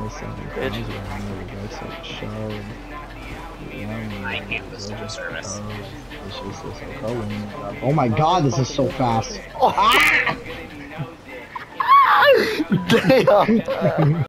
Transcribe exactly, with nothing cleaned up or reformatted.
Oh my god, this is so fast. Damn!